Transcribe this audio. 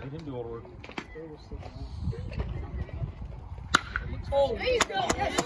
Let him do all the work. Oh, there you go.